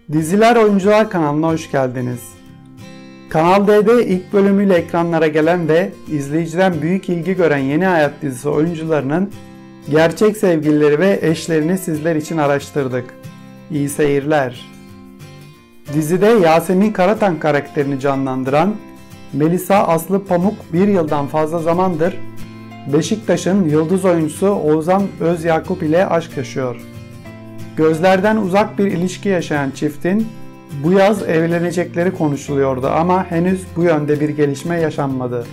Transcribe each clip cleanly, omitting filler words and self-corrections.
Diziler Oyuncular kanalına hoş geldiniz. Kanal D'de ilk bölümüyle ekranlara gelen ve izleyiciden büyük ilgi gören Yeni Hayat dizisi oyuncularının gerçek sevgilileri ve eşlerini sizler için araştırdık. İyi seyirler. Dizide Yasemin Karatan karakterini canlandıran Melisa Aslı Pamuk bir yıldan fazla zamandır Beşiktaş'ın yıldız oyuncusu Oğuzhan Özyakup ile aşk yaşıyor. Gözlerden uzak bir ilişki yaşayan çiftin bu yaz evlenecekleri konuşuluyordu ama henüz bu yönde bir gelişme yaşanmadı.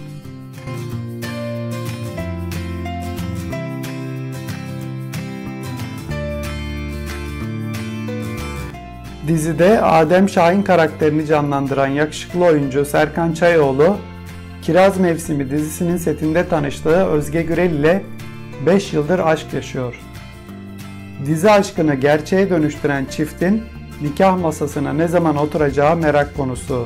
Dizide Adem Şahin karakterini canlandıran yakışıklı oyuncu Serkan Çayoğlu, Kiraz Mevsimi dizisinin setinde tanıştığı Özge Gürel ile 5 yıldır aşk yaşıyor. Dizi aşkını gerçeğe dönüştüren çiftin nikah masasına ne zaman oturacağı merak konusu.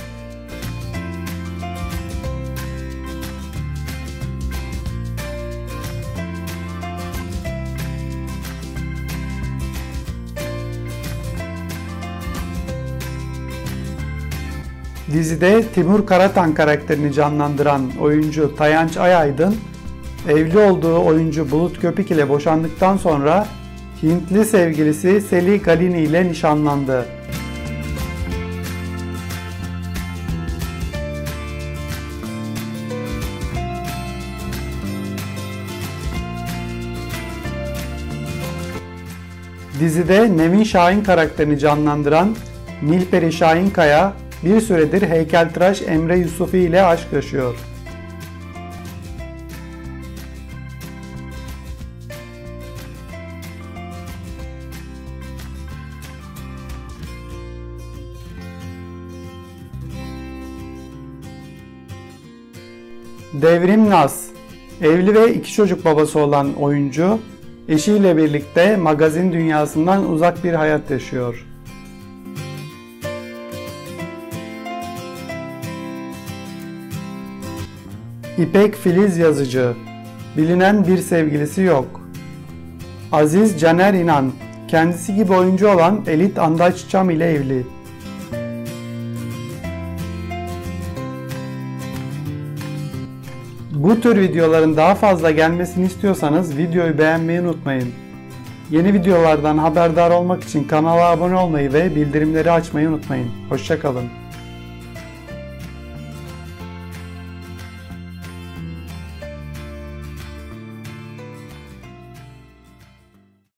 Dizide Timur Karatan karakterini canlandıran oyuncu Tayanç Ayaydın, evli olduğu oyuncu Bulut Köpük ile boşandıktan sonra Hintli sevgilisi Seli Galini ile nişanlandı. Dizide Nevin Şahin karakterini canlandıran Nilperi Şahinkaya bir süredir heykeltıraş Emre Yusufi ile aşk yaşıyor. Devrim Naz, evli ve 2 çocuk babası olan oyuncu, eşiyle birlikte magazin dünyasından uzak bir hayat yaşıyor. İpek Filiz Yazıcı, bilinen bir sevgilisi yok. Aziz Caner İnan, kendisi gibi oyuncu olan Elit Andaç Çam ile evli. Bu tür videoların daha fazla gelmesini istiyorsanız videoyu beğenmeyi unutmayın. Yeni videolardan haberdar olmak için kanala abone olmayı ve bildirimleri açmayı unutmayın. Hoşça kalın.